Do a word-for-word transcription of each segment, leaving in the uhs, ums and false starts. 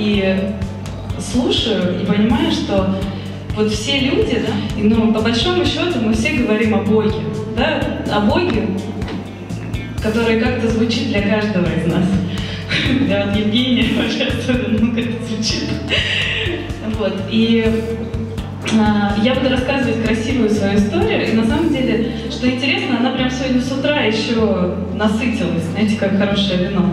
и слушаю, и понимаю, что вот все люди, да, и, ну, по большому счету мы все говорим о Боге, да, о Боге, который как-то звучит для каждого из нас. Для вот Евгения вообще особенно, ну, как-то звучит. Вот, и а, я буду рассказывать красивую свою историю, и на самом деле, что интересно, она прям сегодня с утра еще насытилась, знаете, как хорошее вино.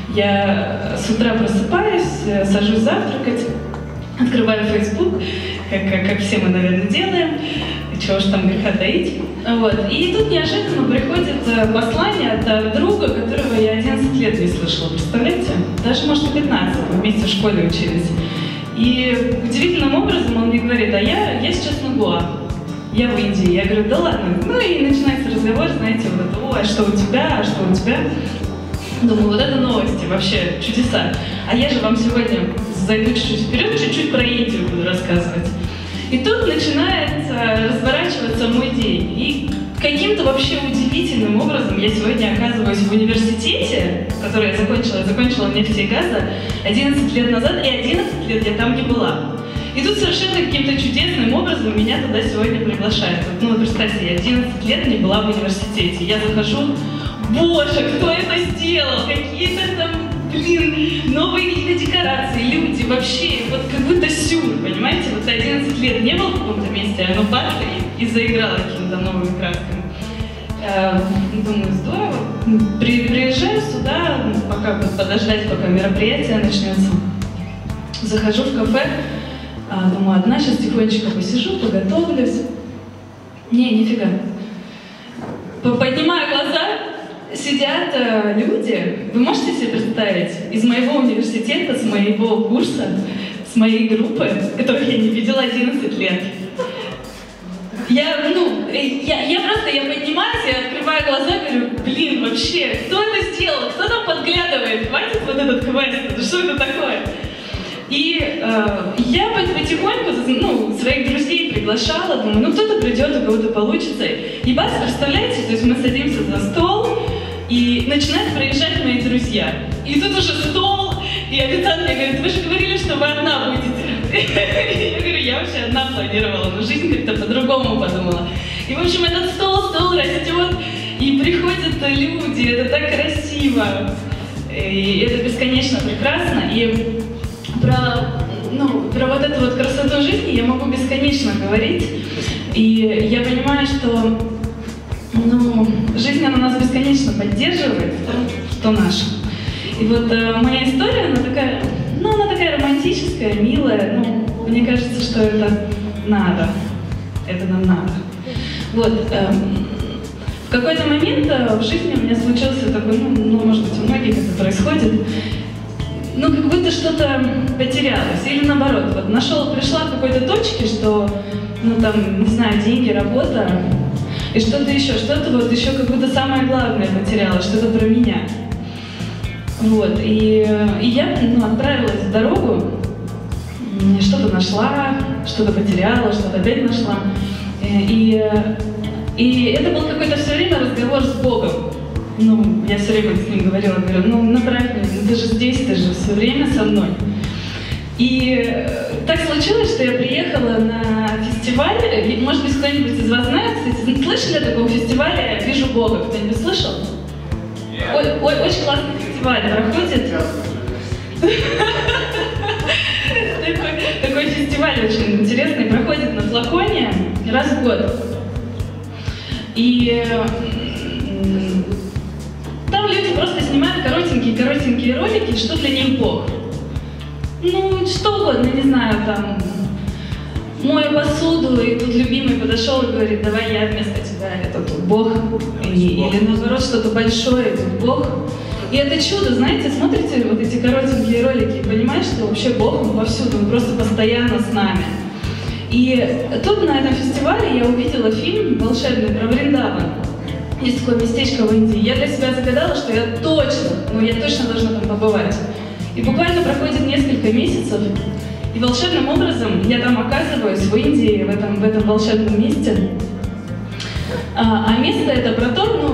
Я с утра просыпаюсь, сажусь завтракать, открываю Facebook, как, как, как все мы, наверное, делаем, чего ж там греха таить. Вот. И тут неожиданно приходит послание от друга, которого я одиннадцать лет не слышала, представляете? Даже, может, и пятнадцать, мы вместе в школе учились. И удивительным образом он мне говорит: а я, я сейчас на Гоа, я в Индии. Я говорю: да ладно. Ну и начинается разговор, знаете, вот это: о, а что у тебя, а что у тебя? Думаю, вот это новости, вообще чудеса. А я же вам сегодня зайду чуть-чуть вперед, чуть-чуть про Индию буду рассказывать. И тут начинается разворачиваться мой день. И каким-то вообще удивительным образом я сегодня оказываюсь в университете, который я закончила, я закончила нефти и газа одиннадцать лет назад, и одиннадцать лет я там не была. И тут совершенно каким-то чудесным образом меня туда сегодня приглашают. Ну, представьте, я одиннадцать лет не была в университете. Я захожу: боже, кто это сделал? Какие-то там, блин, новые какие-то декорации, люди, вообще, вот как будто сюр, понимаете? Вот одиннадцать лет не было в каком-то месте, оно бац, и, и заиграло какими-то новыми красками. Э, думаю, здорово. При, приезжаю сюда, пока буду подождать, пока мероприятие начнется. Захожу в кафе, э, думаю, одна, сейчас тихонечко посижу, поготовлюсь. Не, нифига. Поднимаю глаза, сидят э, люди, вы можете себе представить, из моего университета, с моего курса, с моей группы, которых я не видела одиннадцать лет. Я, ну, я, я просто, я поднимаюсь, я открываю глаза, говорю: блин, вообще, кто это сделал, кто там подглядывает, хватит вот этот квест, что это такое? И э, я потихоньку, ну, своих друзей приглашала, думаю, ну кто-то придет, у кого-то получится. И бас, представляете, то есть мы садимся за стол, и начинают проезжать мои друзья. И тут уже стол, и официант мне говорит: вы же говорили, что вы одна будете. Я говорю: я вообще одна планировала, но жизнь как-то по-другому подумала. И, в общем, этот стол, стол растет, и приходят люди, это так красиво, и это бесконечно прекрасно. И про, ну, про вот эту вот красоту жизни я могу бесконечно говорить. И я понимаю, что, ну, жизнь, она нас бесконечно поддерживает в том, что наше. И вот э, моя история, она такая, ну, она такая романтическая, милая. Ну, мне кажется, что это надо. Это нам надо. Вот. Э, в какой-то момент э, в жизни у меня случился такой, ну, ну, может быть, у многих это происходит, ну, как будто что-то потерялось. Или наоборот, вот нашел, пришла к какой-то точке, что, ну, там, не знаю, деньги, работа, и что-то еще, что-то вот еще как будто самое главное потерялось, что-то про меня. Вот, и, и я, ну, отправилась в дорогу, что-то нашла, что-то потеряла, что-то опять нашла. И, и это был какой-то все время разговор с Богом. Ну, я все время с ним говорила, говорю: ну, направь меня, ну, ты же здесь, ты же все время со мной. И так случилось, что я приехала на фестиваль, может быть, кто-нибудь из вас знает, кстати, слышали о таком фестивале «Вижу Бога»? Кто-нибудь слышал? Ой, ой, очень классный фестиваль проходит. Такой, такой фестиваль очень интересный, проходит на Флаконе раз в год. И там люди просто снимают коротенькие-коротенькие ролики, что для них Бог. Ну, что угодно, не знаю, там, мою посуду, и тут любимый подошел и говорит: давай я вместо тебя, это тут Бог. И, или наоборот, что-то большое, тут Бог. И это чудо, знаете, смотрите вот эти коротенькие ролики и понимаешь, что вообще Бог, он повсюду, он просто постоянно с нами. И тут на этом фестивале я увидела фильм волшебный про Вриндаван. Есть такое местечко в Индии. Я для себя загадала, что я точно, ну я точно должна там побывать. И буквально проходит несколько месяцев, и волшебным образом я там оказываюсь в Индии, в этом, в этом волшебном месте. А, а место это про то, ну,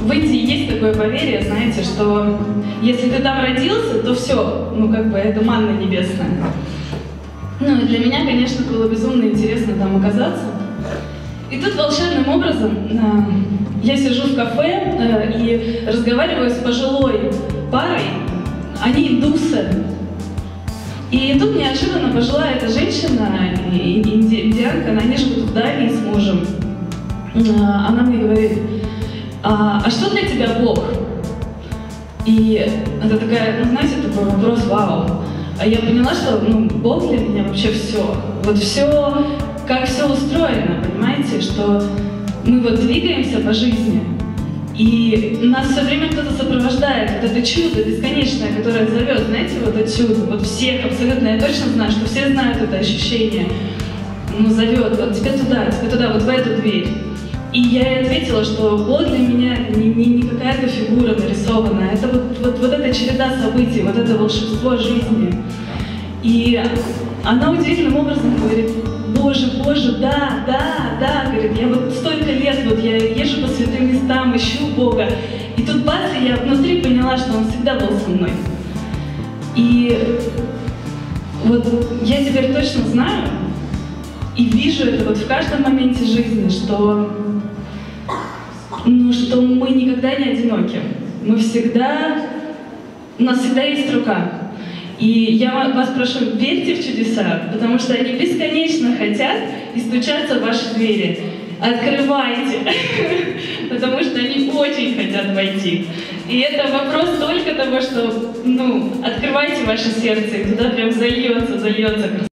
в Индии есть такое поверье, знаете, что если ты там родился, то все, ну как бы это манна небесная. Ну и для меня, конечно, было безумно интересно там оказаться. И тут волшебным образом э, я сижу в кафе э, и разговариваю с пожилой парой, они индусы. И тут неожиданно пожилая эта женщина, инди, индианка, они живут в Дали с мужем. Э, она мне говорит: а, а что для тебя Бог? И это такая, ну знаете, такой вопрос, вау. А я поняла, что ну, Бог для меня вообще все. Вот все, как все устроено, понимаете, что мы вот двигаемся по жизни, и нас все время кто-то сопровождает, вот это чудо бесконечное, которое зовет, знаете, вот это чудо, вот всех абсолютно, я точно знаю, что все знают это ощущение, ну, зовет, вот тебе туда, тебе туда, вот в эту дверь. И я ей ответила, что Бог для меня не, не, не какая-то фигура нарисованная, это вот, вот, вот эта череда событий, вот это волшебство жизни. И она удивительным образом говорит: Боже, Боже, да, да, да, говорит, я вот столько лет, вот я езжу по святым местам, ищу Бога. И тут бац, и я внутри поняла, что Он всегда был со мной. И вот я теперь точно знаю и вижу это вот в каждом моменте жизни, что, ну, что мы никогда не одиноки. Мы всегда, у нас всегда есть рука. И я вас прошу, верьте в чудеса, потому что они бесконечно хотят и стучатся в ваши двери. Открывайте, потому что они очень хотят войти. И это вопрос только того, что, ну, открывайте ваше сердце, и туда прям зальется, зальется красота.